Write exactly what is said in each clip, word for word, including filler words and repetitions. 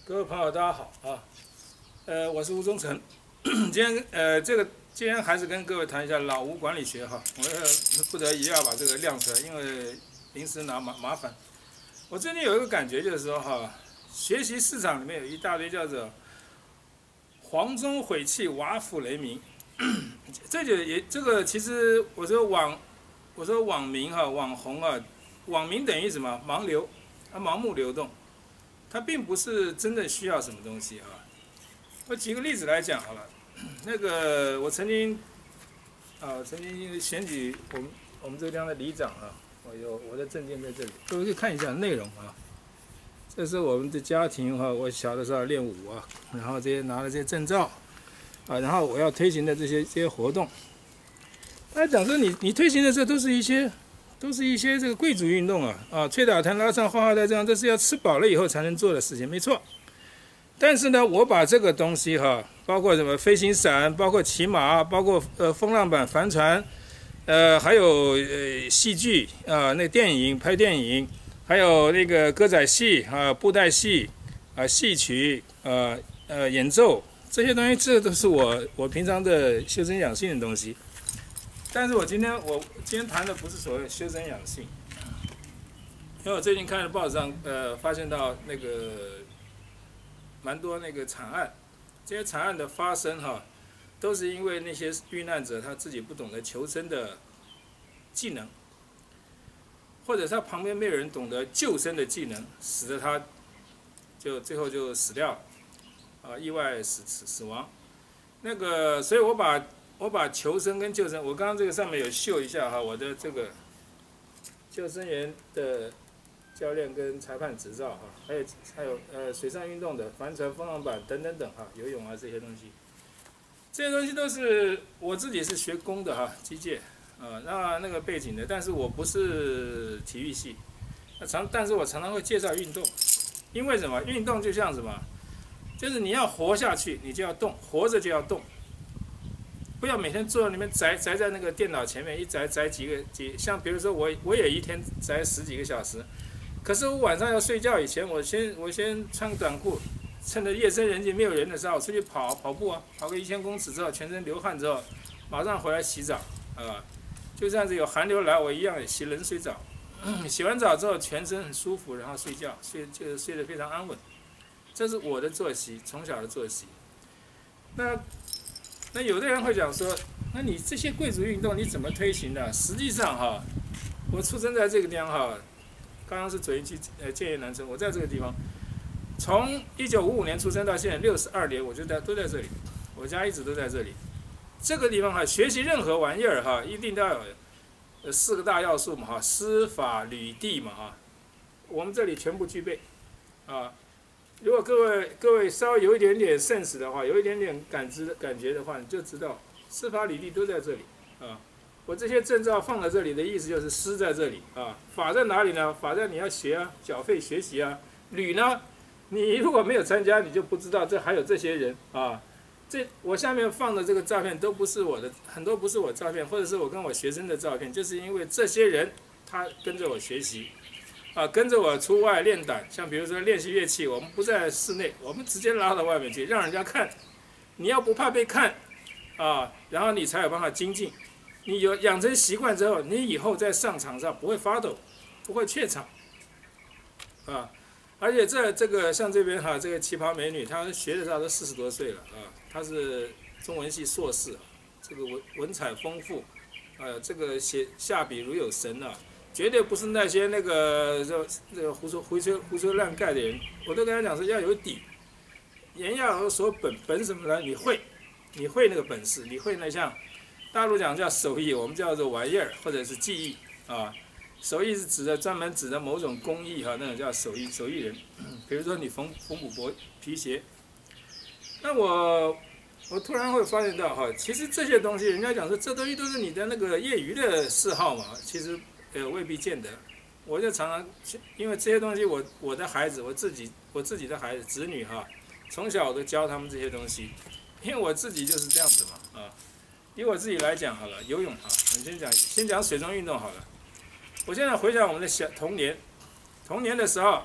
各位朋友，大家好啊！呃，我是吴忠诚。今天呃，这个今天还是跟各位谈一下老吴管理学哈。我要不得已要把这个亮出来，因为临时拿麻麻烦。我最近有一个感觉，就是说哈，学习市场里面有一大堆叫做黄钟毁弃，瓦釜雷鸣。这就也这个其实我说网，我说网民哈，网红啊，网民等于什么？盲流，啊，盲目流动。它并不是真正需要什么东西啊。我举个例子来讲好了，那个我曾经啊，曾经选举我们我们这个地方的里长啊，我有我的证件在这里，各位可以看一下内容啊。这是我们的家庭哈、啊，我小的时候练武啊，然后这些拿了这些证照啊，然后我要推行的这些这些活动，大家讲说你你推行的这都是一些。都是一些这个贵族运动啊啊，吹打弹拉唱画画带这样，这是要吃饱了以后才能做的事情，没错。但是呢，我把这个东西哈、啊，包括什么飞行伞，包括骑马，包括呃风浪板、帆船，呃还有呃戏剧啊，那电影拍电影，还有那个歌仔戏啊、布袋戏啊、戏曲啊、呃演奏这些东西，这都是我我平常的修身养性的东西。但是我今天我今天谈的不是所谓修身养性，因为我最近看了报纸上，呃，发现到那个蛮多那个惨案，这些惨案的发生哈，都是因为那些遇难者他自己不懂得求生的技能，或者他旁边没有人懂得救生的技能，使得他就最后就死掉了，啊，意外死死死亡。那个，所以我把。我把求生跟救生，我刚刚这个上面有秀一下哈，我的这个救生员的教练跟裁判执照哈，还有还有呃水上运动的帆船、风浪板等等等哈，游泳啊这些东西，这些东西都是我自己是学工的哈，机械啊，那那个背景的，但是我不是体育系，那常但是我常常会介绍运动，因为什么？运动就像什么？就是你要活下去，你就要动，活着就要动。不要每天坐在那边宅宅在那个电脑前面一宅宅几个几，像比如说我我也一天宅十几个小时，可是我晚上要睡觉以前，我先我先穿个短裤，趁着夜深人静没有人的时候，我出去跑跑步啊，跑个一千公尺之后，全身流汗之后，马上回来洗澡啊，就这样子有寒流来，我一样也洗冷水澡，嗯、洗完澡之后全身很舒服，然后睡觉，睡就睡得非常安稳，这是我的作息，从小的作息。那。那有的人会讲说，那你这些贵族运动你怎么推行的？实际上哈，我出生在这个地方哈，刚刚是左营区呃建业南村，我在这个地方，从一九五五年出生到现在六十二年，我就在都在这里，我家一直都在这里。这个地方哈，学习任何玩意儿哈，一定都要有呃四个大要素嘛哈，师法履地嘛哈，我们这里全部具备，啊。如果各位各位稍微有一点点 sense 的话，有一点点感知感觉的话，你就知道师法履地都在这里啊。我这些证照放在这里的意思就是师在这里啊，法在哪里呢？法在你要学啊，缴费学习啊。履呢，你如果没有参加，你就不知道这还有这些人啊。这我下面放的这个照片都不是我的，很多不是我照片，或者是我跟我学生的照片，就是因为这些人他跟着我学习。啊，跟着我出外练胆，像比如说练习乐器，我们不在室内，我们直接拉到外面去，让人家看。你要不怕被看，啊，然后你才有办法精进。你有养成习惯之后，你以后在上场上不会发抖，不会怯场，啊，而且这这个像这边哈，这个旗袍美女，她学的时候都四十多岁了啊，她是中文系硕士，这个文文采丰富，呃，这个写下笔如有神啊。绝对不是那些那个这这个胡说胡吹胡吹乱盖的人，我都跟他讲说要有底，人要有所本，本什么呢？你会，你会那个本事，你会那像大陆讲叫手艺，我们叫做玩意儿或者是技艺啊。手艺是指的专门指的某种工艺哈，那种叫手艺手艺人。比如说你缝缝补帛皮鞋，那我我突然会发现到哈，其实这些东西人家讲说这东西都是你的那个业余的嗜好嘛，其实。呃，未必见得，我就常常因为这些东西我，我我的孩子，我自己我自己的孩子子女哈，从小我都教他们这些东西，因为我自己就是这样子嘛啊。以我自己来讲好了，游泳哈，我先讲先讲水中运动好了。我现在回想我们的小童年，童年的时候，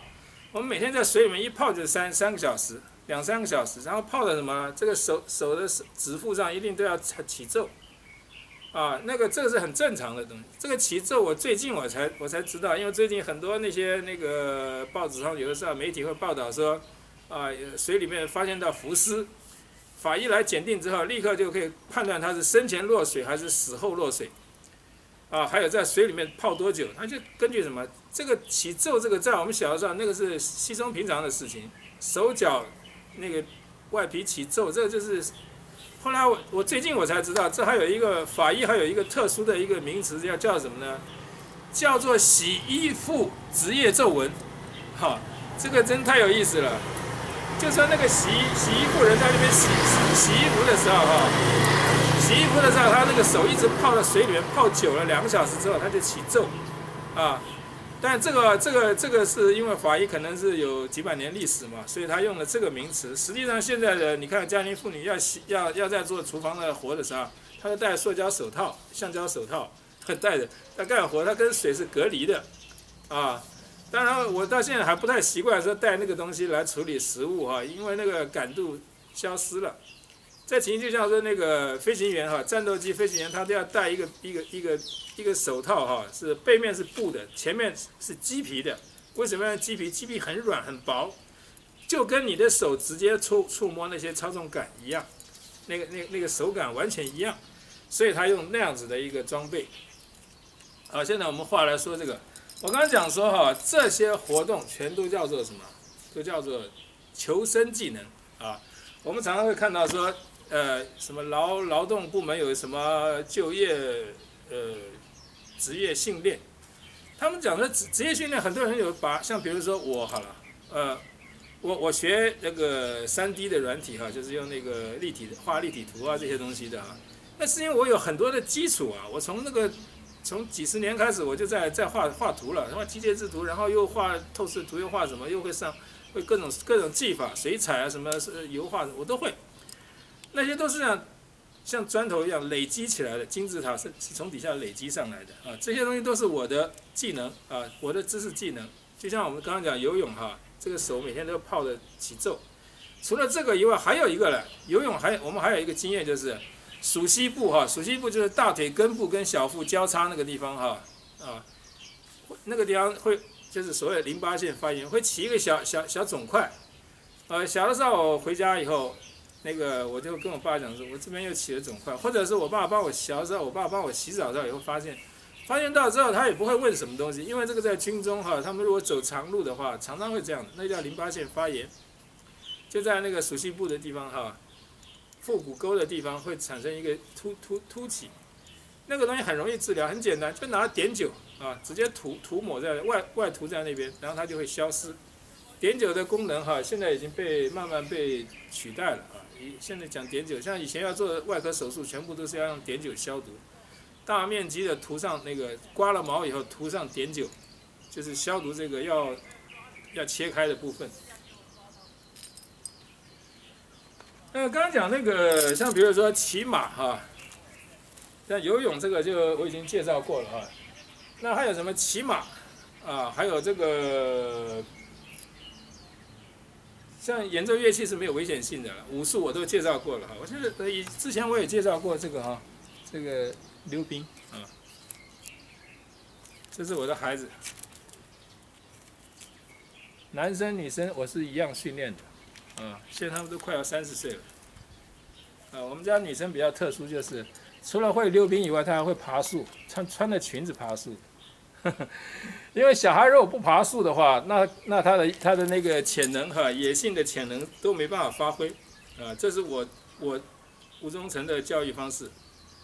我们每天在水里面一泡就是三三个小时，两三个小时，然后泡的什么？这个手手的指腹上一定都要起皱，啊，那个这个是很正常的东西。这个起皱我最近我才我才知道，因为最近很多那些那个报纸上有的时候媒体会报道说，啊，水里面发现到浮尸，法医来检定之后，立刻就可以判断它是生前落水还是死后落水。啊，还有在水里面泡多久，他就根据什么？这个起皱，这个在我们小的时候，那个是稀松平常的事情。手脚那个外皮起皱，这个就是。后来我我最近我才知道，这还有一个法医还有一个特殊的一个名词，叫叫什么呢？叫做洗衣服职业皱纹。哈，这个真太有意思了。就说那个洗洗衣服人在那边洗洗洗衣服的时候，哈。洗衣服的时候，他那个手一直泡在水里面，泡久了两个小时之后，他就起皱，啊，但这个这个这个是因为法医可能是有几百年历史嘛，所以他用了这个名词。实际上现在的你看，家庭妇女要洗要要在做厨房的活的时候，她都戴塑胶手套、橡胶手套，她戴着，她干活，她跟水是隔离的，啊。当然，我到现在还不太习惯说带那个东西来处理食物哈，因为那个感度消失了。这情形就像说那个飞行员哈，战斗机飞行员他都要戴一个一个一个一个手套哈，是背面是布的，前面是鸡皮的。为什么要鸡皮？鸡皮很软很薄，就跟你的手直接触触摸那些操纵杆一样，那个那个那个手感完全一样，所以他用那样子的一个装备。好，现在我们话来说这个，我刚刚讲说哈，这些活动全都叫做什么？都叫做求生技能啊。我们常常会看到说。呃，什么劳劳动部门有什么就业呃职业训练？他们讲的职职业训练，很多人有把像比如说我好了，呃，我我学那个三 D 的软体哈，就是用那个立体画立体图啊这些东西的啊。那是因为我有很多的基础啊，我从那个从几十年开始我就在在画画图了，画机械制图，然后又画透视图，又画什么，又会上会各种各种技法，水彩啊什么油画我都会。那些都是像像砖头一样累积起来的，金字塔是是从底下累积上来的啊。这些东西都是我的技能啊，我的知识技能。就像我们刚刚讲游泳哈，这个手每天都泡的起皱。除了这个以外，还有一个呢，游泳还我们还有一个经验就是属膝部哈，属膝部就是大腿根部跟小腹交叉那个地方哈啊，那个地方会就是所谓的淋巴腺发炎，会起一个小小小肿块。呃，小的时候我回家以后。那个我就跟我爸讲说，我这边又起了肿块，或者是我爸帮我小时候，我爸帮我洗澡的时候以后发现，发现到之后他也不会问什么东西，因为这个在军中哈，他们如果走长路的话，常常会这样，那叫淋巴腺发炎，就在那个属膝部的地方哈，腹股沟的地方会产生一个凸凸凸起，那个东西很容易治疗，很简单，就拿碘酒啊，直接涂涂抹在外外涂在那边，然后它就会消失。碘酒的功能哈，现在已经被慢慢被取代了啊。现在讲碘酒，像以前要做外科手术，全部都是要用碘酒消毒，大面积的涂上那个刮了毛以后涂上碘酒，就是消毒这个要要切开的部分。那刚刚讲那个，像比如说骑马哈，像游泳这个就我已经介绍过了哈。那还有什么骑马啊？还有这个。像演奏乐器是没有危险性的，武术我都介绍过了哈。我觉得以之前我也介绍过这个哈，这个溜冰啊，这是我的孩子，男生女生我是一样训练的，啊，现在他们都快要三十岁了，啊，我们家女生比较特殊，就是除了会溜冰以外，她还会爬树，穿穿着裙子爬树。因为小孩如果不爬树的话，那那他的他的那个潜能哈，野性的潜能都没办法发挥，啊，这是我我吴忠诚的教育方式。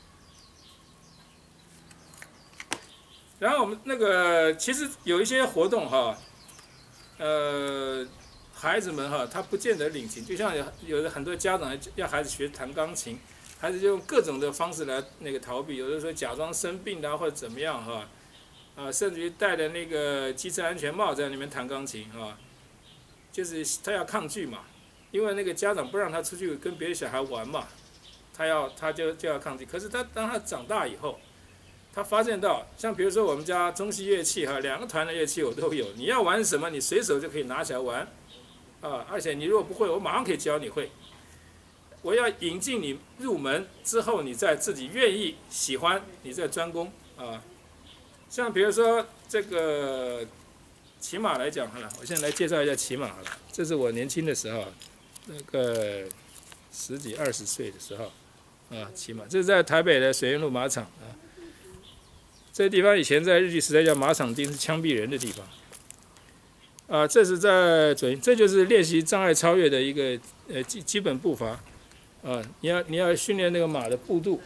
然后我们那个其实有一些活动哈，呃，孩子们哈，他不见得领情，就像有有的很多家长要孩子学弹钢琴，孩子就用各种的方式来那个逃避，有的时候假装生病啊或者怎么样哈。啊，甚至于戴着那个机车安全帽在那边弹钢琴啊，就是他要抗拒嘛，因为那个家长不让他出去跟别的小孩玩嘛，他要他就就要抗拒。可是他当他长大以后， 他发现到，像比如说我们家中西乐器哈，两个团的乐器我都有，你要玩什么，你随手就可以拿起来玩，啊，而且你如果不会，我马上可以教你会。我要引进你入门之后，你再自己愿意喜欢，你再专攻啊。像比如说这个骑马来讲好了，我现在来介绍一下骑马好了。这是我年轻的时候，那个十几二十岁的时候啊，骑马。这是在台北的水源路马场啊。这个地方以前在日据时代叫马场町，是枪毙人的地方。啊，这是在准，这就是练习障碍超越的一个呃基基本步伐。啊，你要你要训练那个马的步度。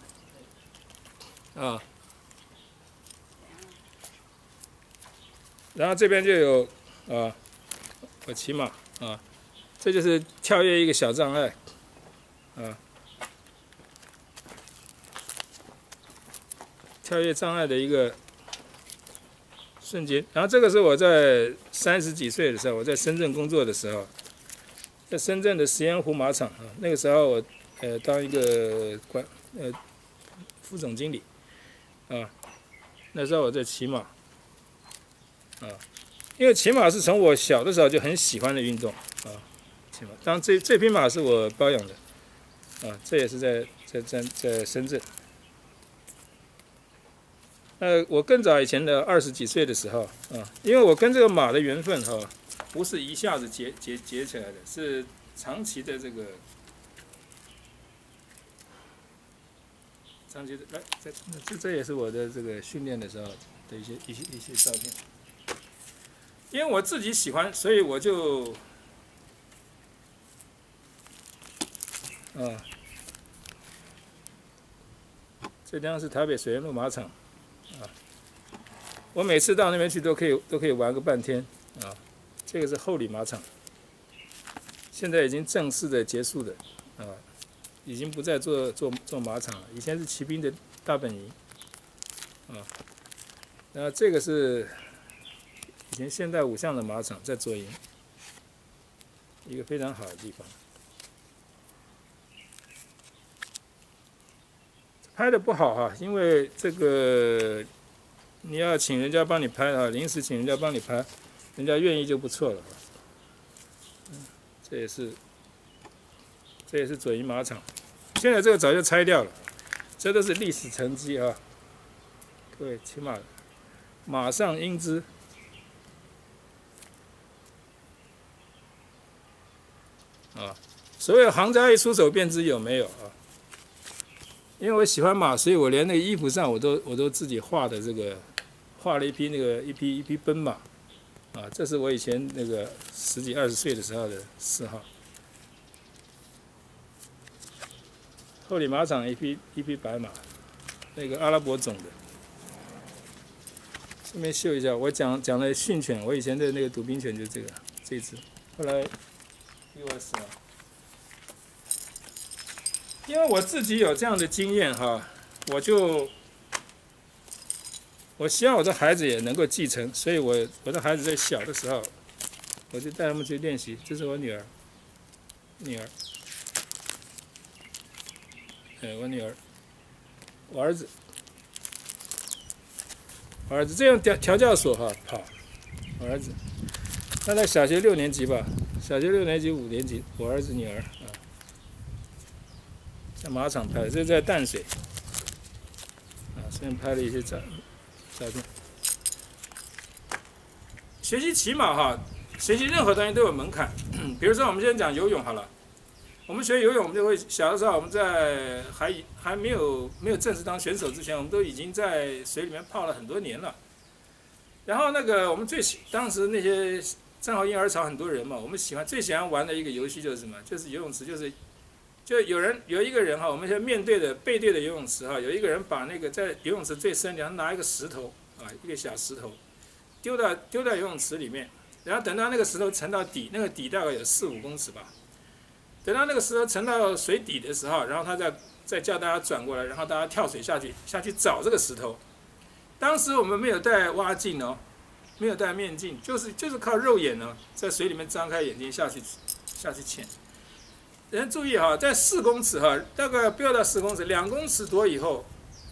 啊。然后这边就有啊，我骑马啊，这就是跳跃一个小障碍啊，跳跃障碍的一个瞬间。然后这个是我在三十几岁的时候，我在深圳工作的时候，在深圳的石岩湖马场啊，那个时候我呃当一个管呃副总经理啊，那时候我在骑马。啊，因为骑马是从我小的时候就很喜欢的运动啊，骑马。当然这这匹马是我包养的，啊，这也是在在在在深圳。呃，我更早以前的二十几岁的时候啊，因为我跟这个马的缘分哈、啊，不是一下子结结结起来的，是长期的这个长期的来，这这这也是我的这个训练的时候的一些一些一些照片。因为我自己喜欢，所以我就，啊，这地方是台北水源路马场，啊，我每次到那边去都可以都可以玩个半天，啊，这个是后里马场，现在已经正式的结束了，啊，已经不再做做做马场了，以前是骑兵的大本营，啊，然后这个是。以前现代五项的马场在左营，一个非常好的地方。拍的不好哈，因为这个你要请人家帮你拍啊，临时请人家帮你拍，人家愿意就不错了。嗯，这也是，这也是左营马场，现在这个早就拆掉了，这都是历史成绩啊。各位骑马，马上英姿。啊，所谓行家一出手便知有没有啊。因为我喜欢马，所以我连那个衣服上我都我都自己画的这个，画了一匹那个一匹一匹奔马，啊，这是我以前那个十几二十岁的时候的嗜好。后里马场一匹一匹白马，那个阿拉伯种的。顺便秀一下，我讲讲了训犬，我以前的那个赌兵犬就是这个这只，后来。意外死亡，因为我自己有这样的经验哈，我就我希望我的孩子也能够继承，所以我我的孩子在小的时候，我就带他们去练习。这是我女儿，女儿，哎，我女儿，我儿子，我儿子这样调调教所哈跑，我儿子，他在小学六年级吧。小学六年级、五年级，我儿子、女儿啊，在马场拍的，这是在淡水，啊，顺便拍了一些照照片。学习骑马哈，学习任何东西都有门槛，比如说我们现在讲游泳好了，我们学游泳，我们就会小的时候我们在还还没有没有正式当选手之前，我们都已经在水里面泡了很多年了。然后那个我们最当时那些。正好婴儿潮很多人嘛，我们喜欢最喜欢玩的一个游戏就是什么？就是游泳池，就是就有人有一个人哈，我们现在面对的背对的游泳池哈，有一个人把那个在游泳池最深，然后拿一个石头啊，一个小石头，丢到丢到游泳池里面，然后等到那个石头沉到底，那个底大概有四五公尺吧，等到那个石头沉到水底的时候，然后他再再叫大家转过来，然后大家跳水下去下去找这个石头。当时我们没有带蛙镜哦。没有戴面镜，就是就是靠肉眼呢，在水里面张开眼睛下去下去潜。人注意哈，在四公尺哈，大概不要到四公尺，两公尺多以后，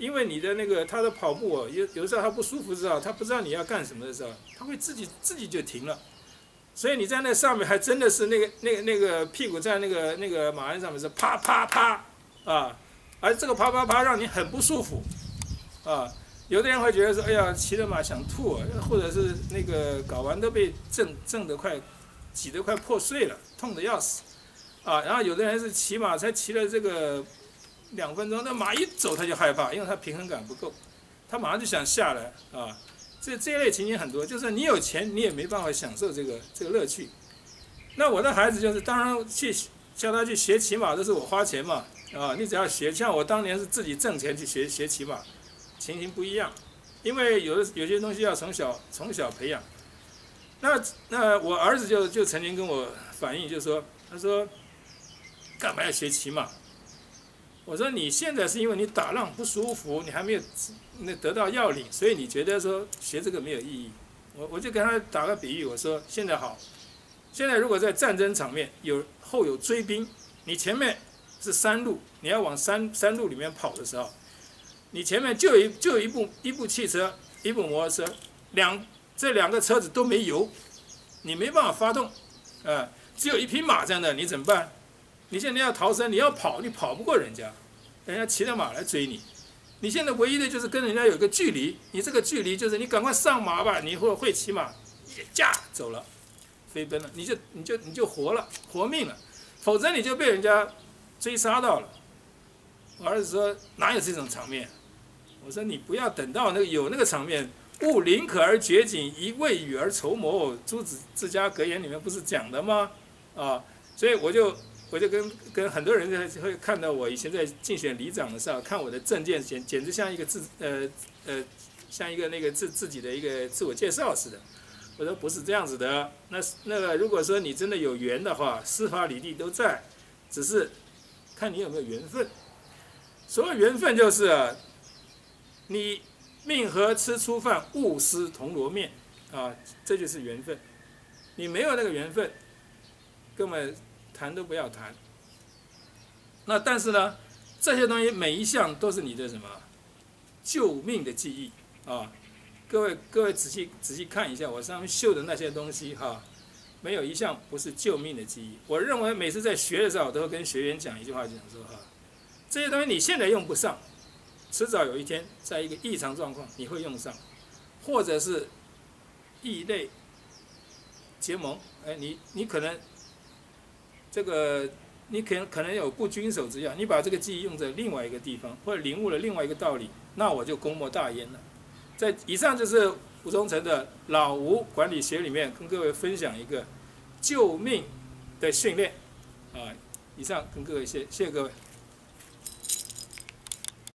因为你的那个他的跑步哦，有有时候他不舒服的时候，他不知道你要干什么的时候，他会自己自己就停了。所以你在那上面还真的是那个那个那个屁股在那个那个马鞍上面是啪啪啪啊，而这个啪啪啪让你很不舒服啊。有的人会觉得说，哎呀，骑了马想吐，或者是那个睾丸都被震震得快挤得快破碎了，痛得要死啊。然后有的人是骑马才骑了这个两分钟，那马一走他就害怕，因为他平衡感不够，他马上就想下来啊。这这一类情形很多，就是你有钱你也没办法享受这个这个乐趣。那我的孩子就是，当然去叫他去学骑马都是我花钱嘛啊，你只要学，像我当年是自己挣钱去学学骑马，情形不一样，因为有的有些东西要从小从小培养。那那我儿子就就曾经跟我反映，就说他说干嘛要学骑马？我说你现在是因为你打浪不舒服，你还没有那得到要领，所以你觉得说学这个没有意义。我我就跟他打个比喻，我说现在好，现在如果在战争场面有后有追兵，你前面是山路，你要往山山路里面跑的时候，你前面就有一就有一部一部汽车，一部摩托车，两这两个车子都没油，你没办法发动，啊、呃，只有一匹马在那，你怎么办？你现在要逃生，你要跑，你跑不过人家，人家骑着马来追你。你现在唯一的就是跟人家有个距离，你这个距离就是你赶快上马吧，你或会骑马，一驾走了，飞奔了，你就你就你就活了，活命了，否则你就被人家追杀到了。我儿子说哪有这种场面？我说你不要等到那个有那个场面，勿临可而绝井，宜未雨而绸缪。朱子治家格言里面不是讲的吗？啊，所以我就。我就跟跟很多人会看到我以前在竞选里长的时候，看我的证件简简直像一个自呃呃像一个那个自自己的一个自我介绍似的。我说不是这样子的，那那个如果说你真的有缘的话，司法履历都在，只是看你有没有缘分。所谓缘分就是啊，你命和吃粗饭，勿失铜锣面啊，这就是缘分。你没有那个缘分，根本。谈都不要谈。那但是呢，这些东西每一项都是你的什么救命的记忆啊！各位各位仔细仔细看一下我上面绣的那些东西哈、啊，没有一项不是救命的记忆。我认为每次在学的时候，我都会跟学员讲一句话，就讲说哈、啊，这些东西你现在用不上，迟早有一天在一个异常状况你会用上，或者是异类结盟，哎，你你可能。这个你可能可能有不军守之要，你把这个记忆用在另外一个地方，或者领悟了另外一个道理，那我就功莫大焉了。在以上就是吴宗成的老吴管理学里面跟各位分享一个救命的训练啊，以上跟各位谢谢谢各位。